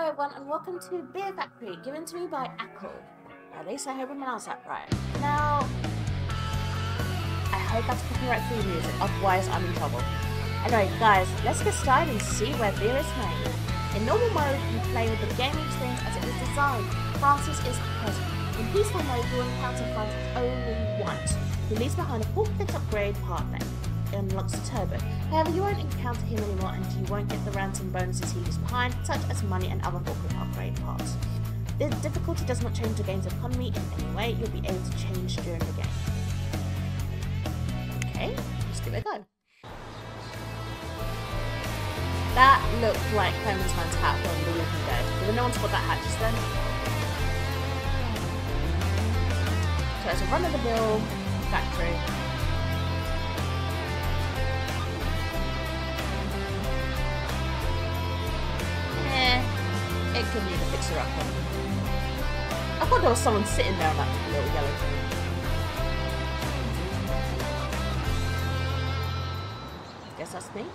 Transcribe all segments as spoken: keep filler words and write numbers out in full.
Hello everyone and welcome to Beer Factory, given to me by AKEL. At least I hope I pronounced that right. Now, I hope that's copyright free music, otherwise I'm in trouble. Anyway guys, let's get started and see where beer is made. In normal mode, you play with the gaming experience as it was designed. Francis is present. In peaceful mode, you will encounter Francis only once. He leaves behind a forklift upgrade part that unlocks the turbo. However, you won't encounter him anymore and you won't get the ransom bonuses he leaves behind, such as money and other forklift upgrade parts. The difficulty does not change the game's economy in any way. You'll be able to change during the game. Okay, let's give it a go. That looked like Clemenstine's hat from The Walking Dead. Did no one spot that hat just then? So it's a run-of-the-mill factory. Eh, it could need a fixer-upper. I thought there was someone sitting there on that little yellow thing. Guess that's me.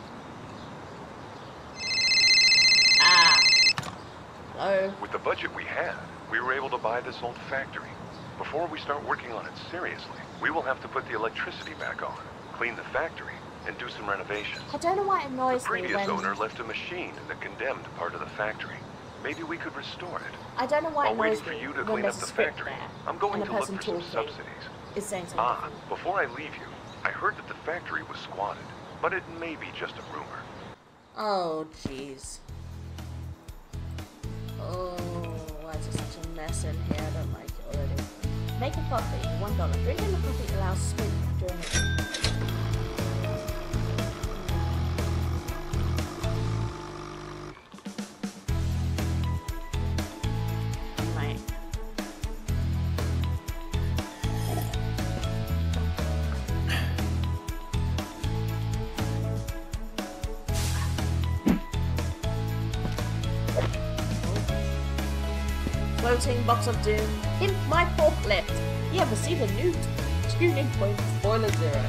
Ah. Hello. With the budget we had, we were able to buy this old factory. Before we start working on it seriously, we will have to put the electricity back on, clean the factory, and do some renovations. I don't know why it annoys the previous me when... owner left a machine in the condemned part of the factory. Maybe we could restore it. I don't know why it While annoys waiting for me you to when clean up there's the a script factory, there I'm going and to the look person for some talking subsidies. is saying something. Ah, before I leave you, I heard that the factory was squatted, but it may be just a rumor. Oh, jeez. Oh, why is there such a mess in here? I don't like it already. Making coffee, one dollar. Drinking the coffee allows smoke during it. Right. Floating box of doom. In my forklift. You have received a new tuning point spoiler zero.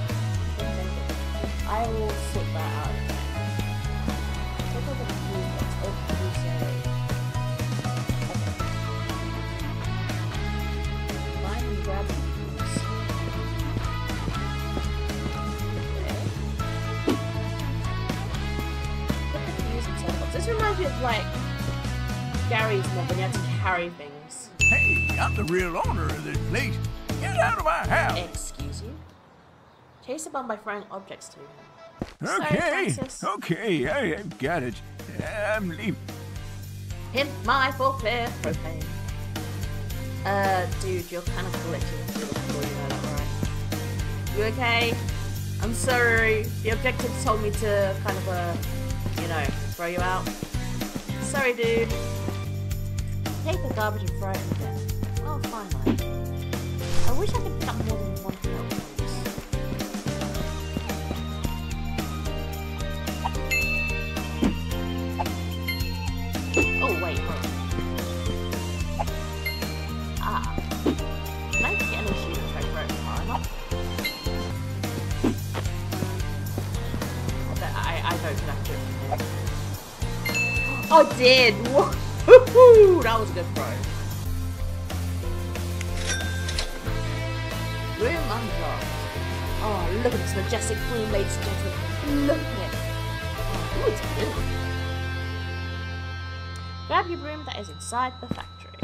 I will sort that out. Check out the fuse box. Oh, fuse zero. Okay. Find and grab the fuse. Okay. Put the fuse inside the box. This reminds me of like Gary's mod when you had to carry things. Hey, I'm the real owner of this place. Get out of my house. Excuse you? Chase a bum by throwing objects to him. Okay, Sorry, okay, I, I've got it. I'm leaving. Pimp my forklift propane. Uh, dude, you're kind of glitching through the floor, you know that, right? You okay? I'm sorry. The objectives told me to kind of, uh, you know, throw you out. Sorry, dude. Take the garbage and throw it in the bin. Oh, fine, man. I wish I could pick up more than one thing at once. Oh, wait, hold on. Ah. Can I get any shoes if I throw it far enough? I, I don't think I can do it. I did! Woohoo! That was a good throw. Room unlocked. Oh, look at this majestic room, ladies and gentlemen. Look at it. Oh, ooh, it's blue. Grab your broom that is inside the factory.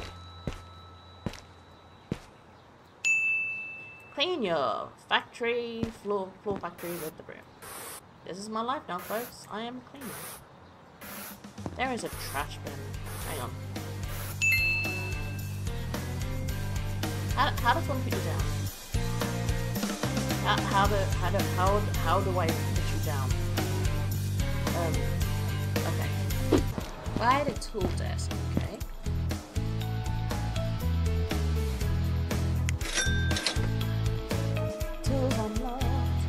Clean your factory, floor, floor factory with the broom. This is my life now, folks. I am cleaning. There is a trash bin. Hang on. How, how does one put you down? How, how do how do how how do I put you down? Um. Okay. Buy the tool desk. Okay. Tools unlocked.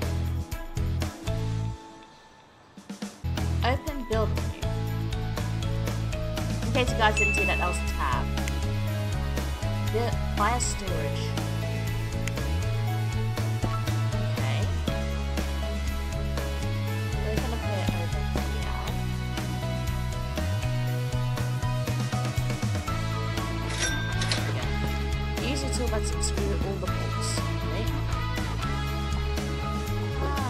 Open build menu. In case you guys didn't see that, that was a tab. The fire storage. nuts and screw all the bolts. Okay. Ah.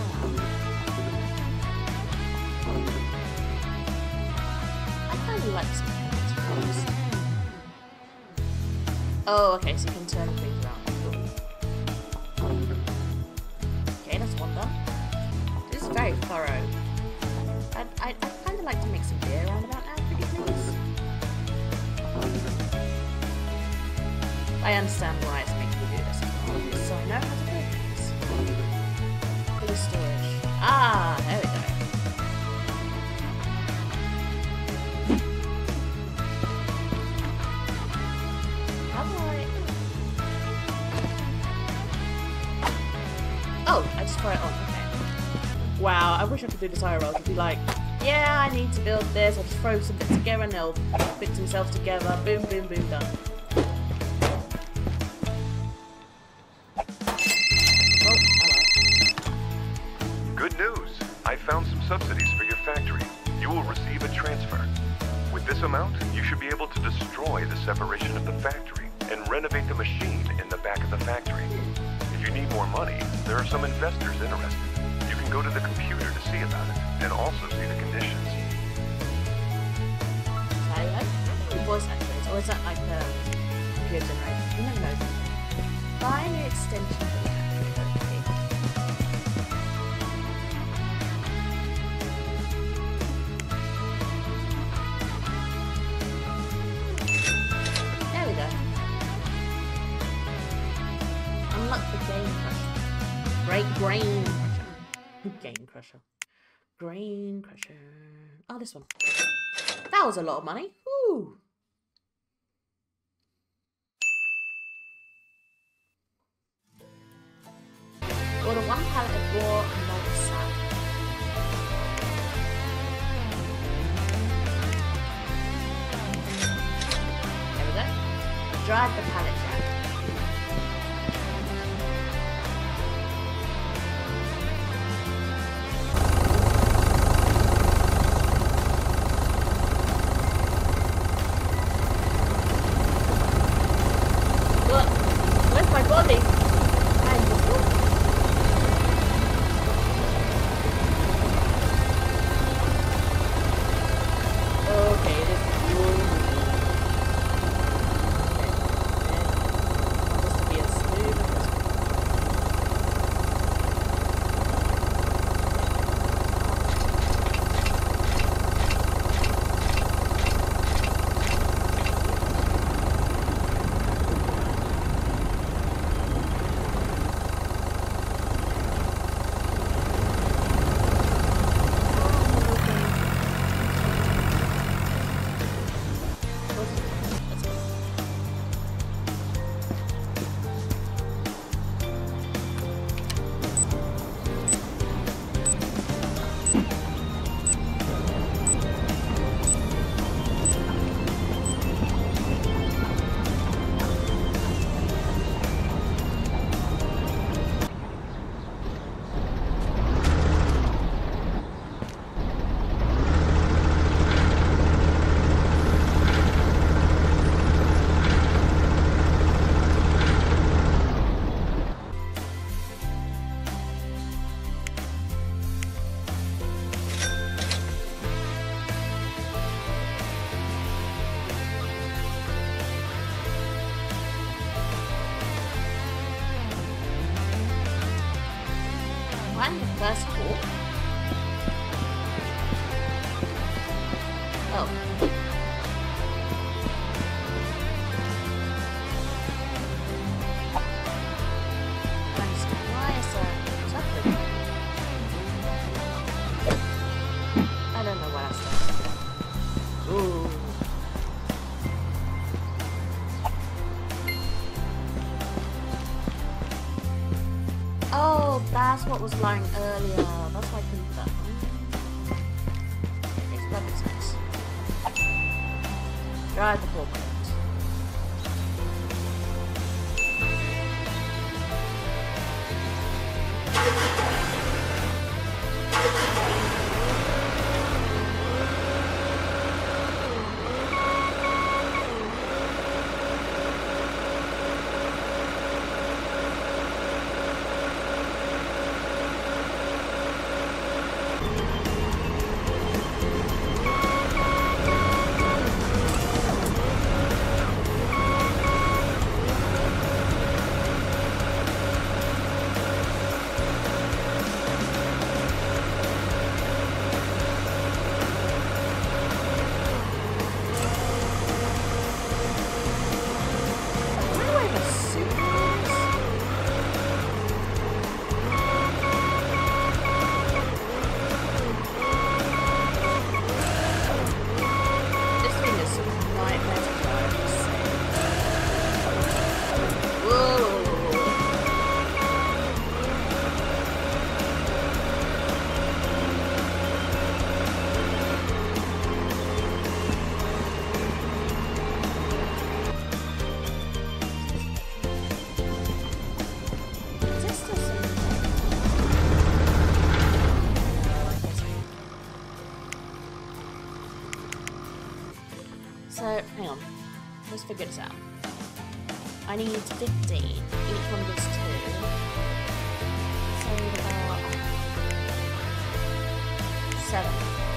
I kind of like some bolts. Oh, okay, so you can turn things around. Cool. Okay, that's one done. This is very thorough. I'd, I'd, I'd kind of like to make some beer around about now, pretty please. I understand why it's making me do this. So I know how to do things. For the storage. Ah, there we go. How do I... Oh, I just throw it on. Okay. Wow, I wish I could do this I R L. I could be like, yeah, I need to build this. I'll just throw some bits together and they'll fit themselves together. Boom, boom, boom, done. Found some subsidies for your factory. You will receive a transfer. With this amount, you should be able to destroy the separation of the factory and renovate the machine in the back of the factory. If you need more money, there are some investors interested. You can go to the computer to see about it and also see the conditions. Okay, I think it was actually, or is that like a computer generator? No, no. Buy new extension for the factory. Great grain crusher. Grain crusher. Grain crusher. Oh, this one. That was a lot of money. Woo. Order one pallet of raw and another sap. There we go. Drive the pallet jack. That's cool. Oh. Why is that chocolate? I don't know what else that is. Ooh. Oh, that's what was lying earlier. That's why I couldn't do that. Makes perfect sense. Drive the forklift. So, hang on. Let's figure this out. I need fifteen. Each one gives two. So I need about seven.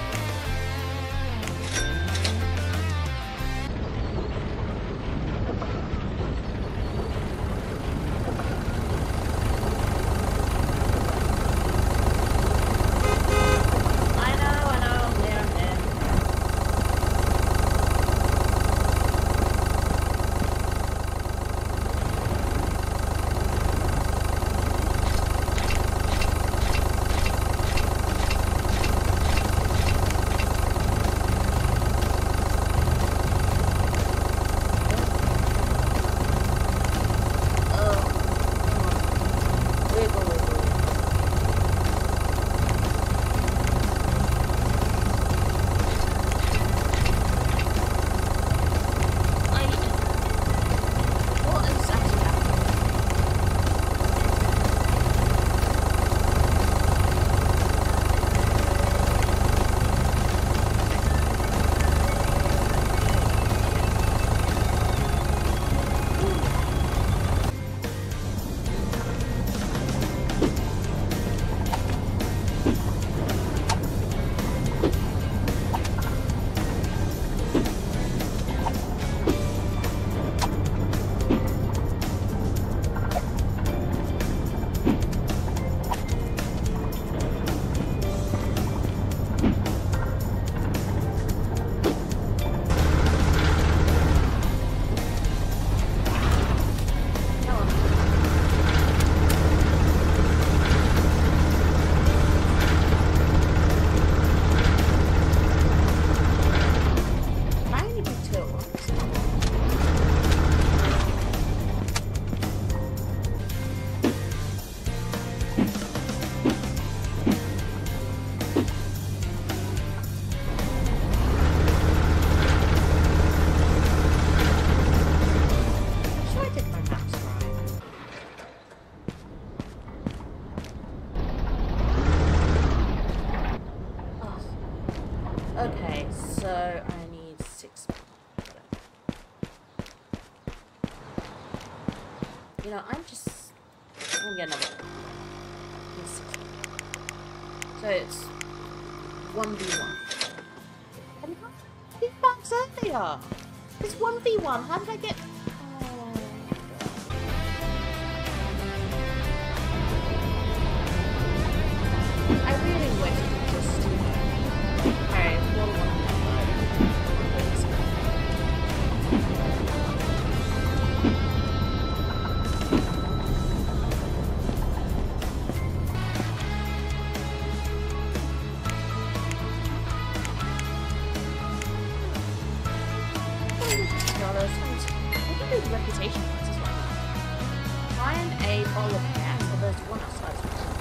Okay, so I need six. You know, I'm just. I'm gonna get another one. So it's one v one. And how did bugs earlier? It's one v one. How did I get. Oh, I really wish it could just. Okay, one one. Reputation points as well. Find a bottle of gas, so there's one outside.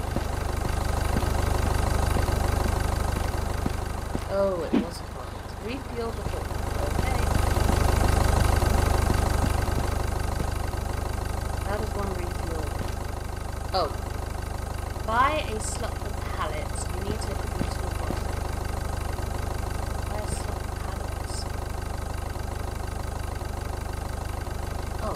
Oh, it wasn't hot. Refuel before. Okay. That is one refuel. Oh. Buy a slot for pallets. You need to equip your toolbox. Buy a slot for pallets. Oh.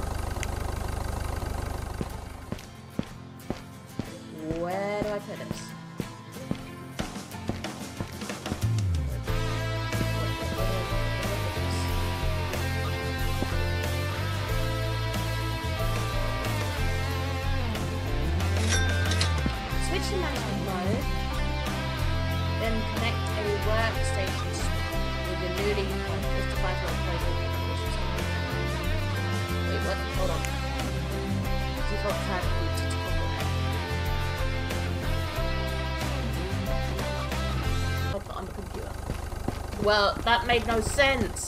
Where do I put this? Then connect a workstation with the newly this device will play with. Wait, what? Hold on. Default tab to toggle it. I put on the computer. Well, that made no sense.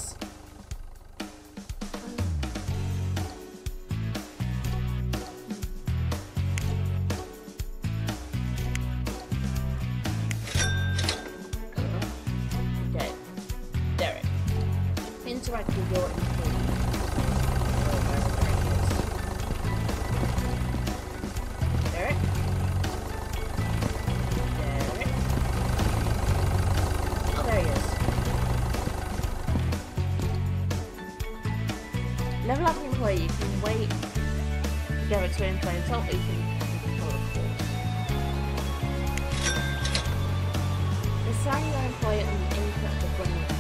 Interact with your employee. Derek? Derek? Oh, there he is. Level up employee. You can wait to go experience by yourself, or you can control the course. Assign your employee an input to bring it.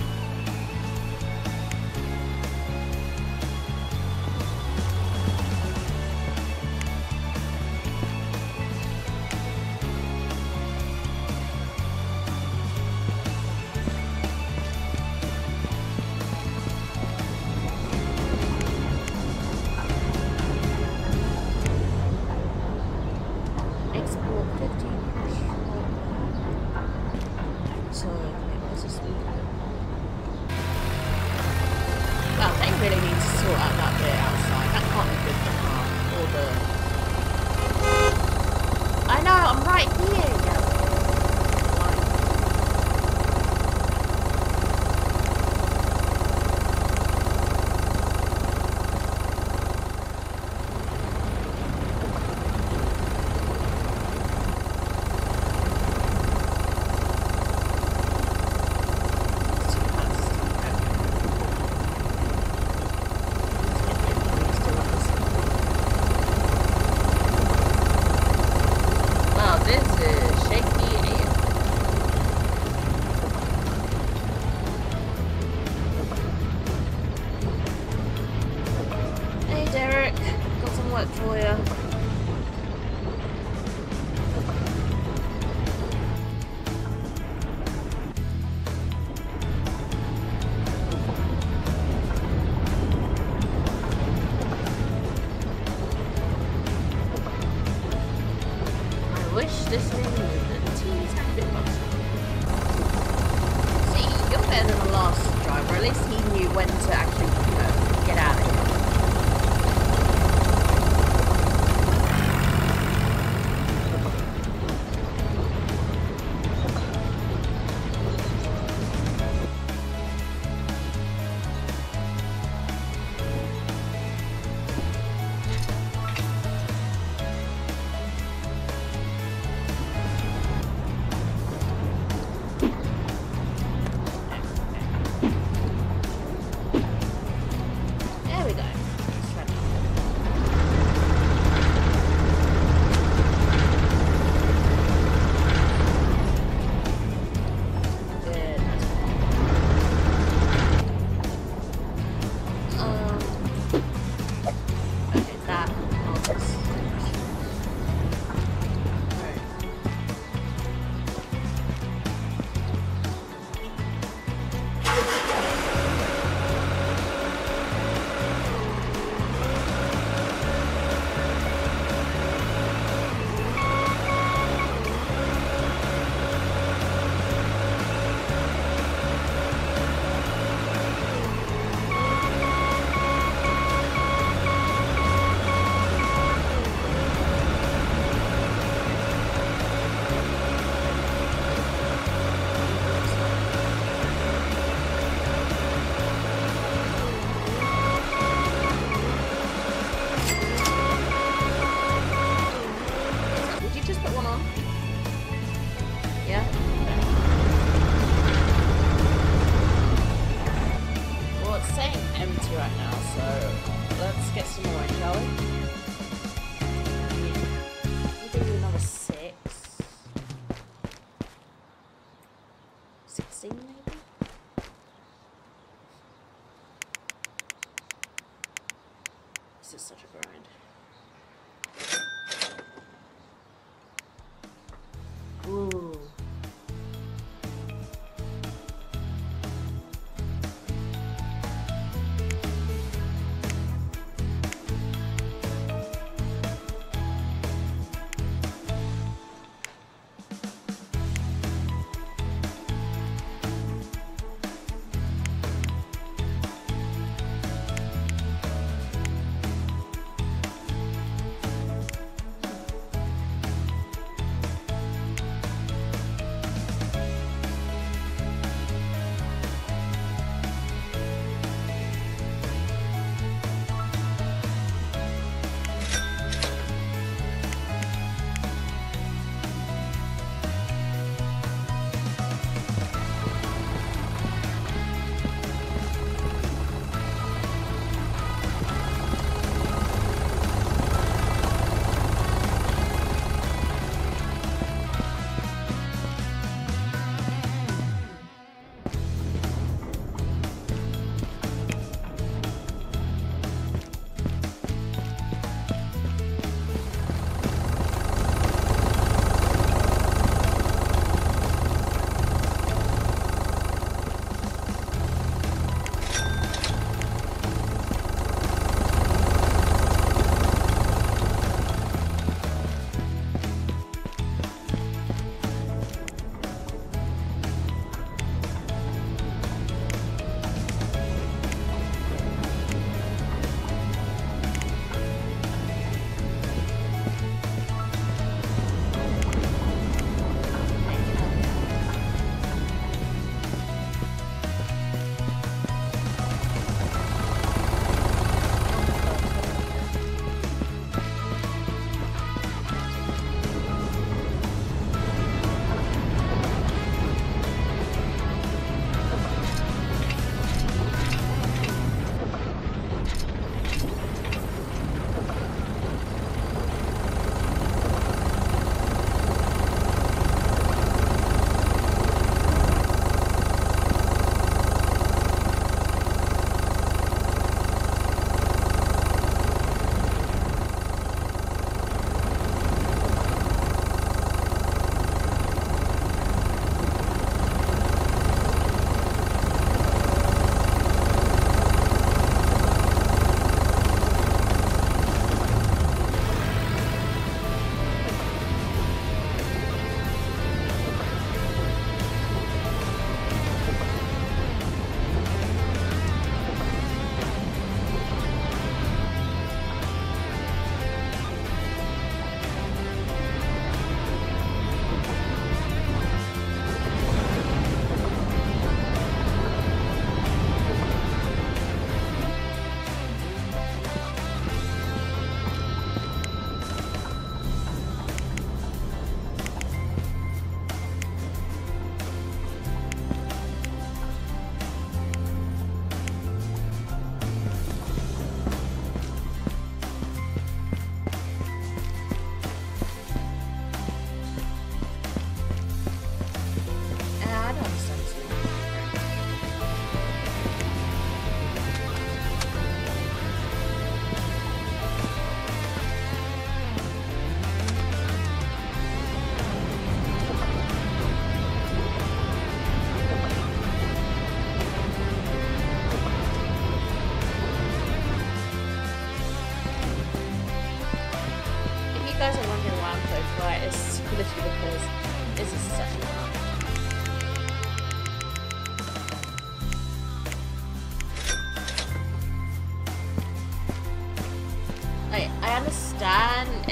This is such a grind. Ooh.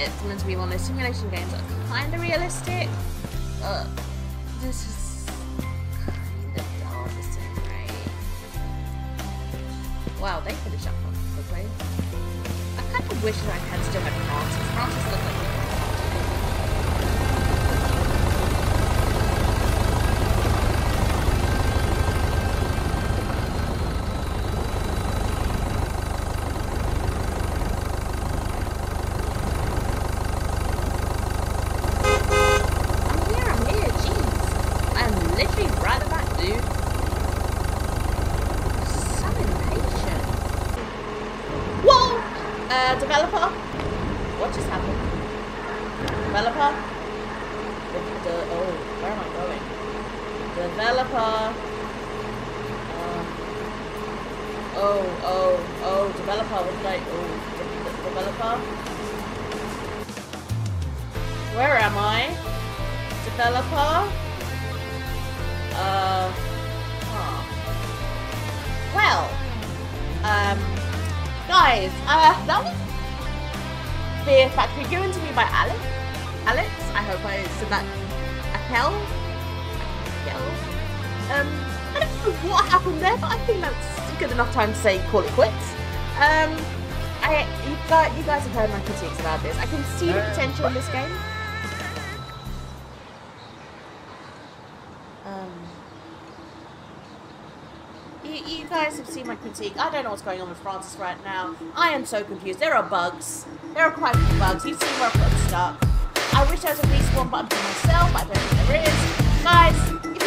it's meant to be one of those simulation games that are kind of realistic. Uh, this is kind of dull, this isn't right. Wow, they finished up quickly. I kind of wish that I had still had Francis. Francis looked like a Uh, developer? What just happened? Developer? The, the, oh, where am I going? Developer. Um, oh, oh, oh, developer. What did I, oh, de de developer? Where am I? Developer? Uh, huh. Well, um, guys, uh, that was Fear Factory given to me by Alex. Alex, I hope I said that. AKEL? AKEL? Um, I don't know what happened there, but I think that's a good enough time to say call it quits. Um, I, you guys, you guys have heard my critiques about this. I can see the potential in this game. Um, You, you guys have seen my critique. I don't know what's going on with Francis right now. I am so confused. There are bugs. There are quite a few bugs. You've seen where I've got stuck. I wish there was at least one button for myself. I don't think there is. Guys, if